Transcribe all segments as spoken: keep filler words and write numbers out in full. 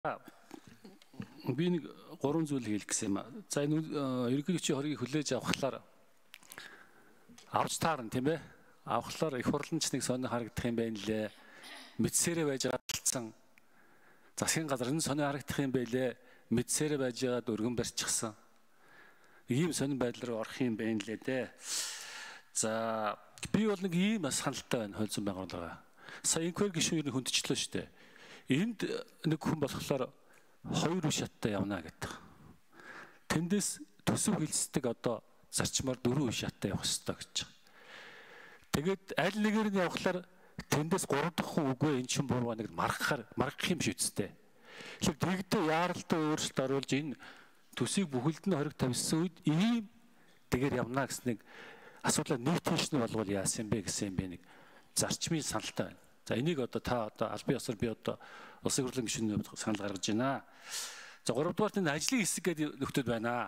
Би нэг гурван зүйл хэлэх гэсэн юм аа. За энэ ерөнхийлөгчийн хоргийг хүлээж авахлаар авч таарна тийм ээ. Авахлаар их хурланч нэг сонио харагдах юм байна лээ. Мэдсээрээ байж гадалцсан. Засгийн газар энэ сонио харагдах юм байлээ. Мэдсээрээ байж байгаад өргөн барьчихсан. Ийм сонин байдал руу орох юм байна лээ дээ. За би бол нэг ийм саналтай байна хойцсон байгууллага. Сая инквер гишүүн ер нь хүндчлээ шүү дээ. Энд нэг хүн болохоор хоёр үе шаттай явна гэдэг. Тэндээс төсөв хилцдэг одоо зарчмаар дөрвөн үе шаттай явах хэрэгтэй гэж байна. Тэгээд аль нэгээр нь явахлаар тэндээс гурав дахь хүн үгүй эн чинь буруу нэг маргахаар маргах юм шиг үстэй. Тэгэхээр тэгдэ яаралтай өөрчлөлт оруулж энэ төсвийг бүхэлд нь хориг тавьсан үед ийм тэгээр явна гэснэг асуудлаа нэг тийш нь болгол яасан бэ гэсэн юм би нэг зарчмын саналтай байна. За энийг одоо та одоо албан ёсоор би одоо улсын хурлын гишүүний санал гаргаж байна. За гуравдугаар энэ ажлын хэсэг гэдэг нөхдөд байна.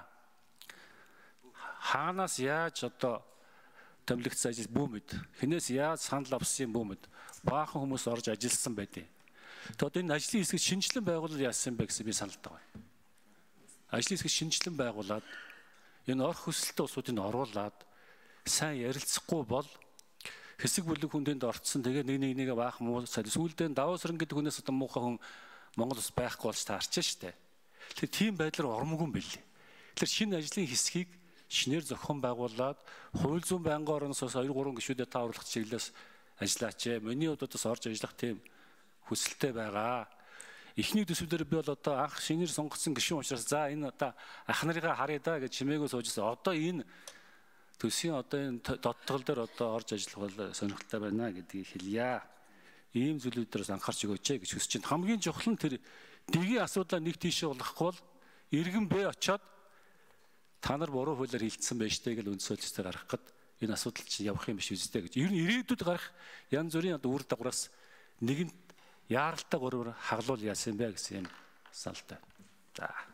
Хаанаас яаж одоо томилогдсон ажил бүүмэд, хинээс яаж санал авсан бүүмэд баахан хүмүүс орж ажилласан байдیں۔ Тэгээд энэ ажлын хэсэг шинжилэн байгуулалт яасан бэ гэсэн би саналтай байна. Ажлын хэсэг шинжилэн байгуулад энэ орох хүсэлттэй улсуудыг оруулаад сайн ярилцахгүй бол хэсэг бүлэг хүндэнд орцсон тэгээ нэг нэг нэгэ баах муу сүүлдээ даваа сэрэн гэдэг хүнээс одоо муухай хүн Монгол ус байхгүй болж таарчаа штэ. Тэгэхээр тийм байдлаар ормгүй юм билээ. Тэгэхээр шинэ ажлын хэсгийг шинээр зохион байгуулад хууль зүйн байнгын орноос хоёр гурван гишүүдэд та оруулах чиглэлээс ажиллаач. Миний удаас орж ажиллах тийм хүсэлтэй байгаа. Эхний төсвүүдээр би бол одоо анх шинээр сонгогдсон гишүүн учраас за энэ одоо ах нарыгаа харъя да гэж чимээгөө суужсэн. Одоо энэ төсвийн одоо энэ доттгол дээр одоо орж ажиллах бол сонирхолтой байна гэдгийг хэлье. Ийм зүйлүүдээс анхаарч өгөөч гэж хүсэж байна. Хамгийн чухал нь тэр дэгийн асуудлаа нэг тийшээ болгохгүй бол иргэн бэ очоод та нар буруу хуулиар хилцсэн байж тээ гэж үндсөөлөлтөөр гарах гээд энэ асуудал чинь явах юм биш үстэй гэж. Ер нь ирээдүйд гарах янз бүрийн одоо үр дагавраас нэгэнд яаралтай гурваар хаглуул яасан бэ гэсэн юм саналтай. За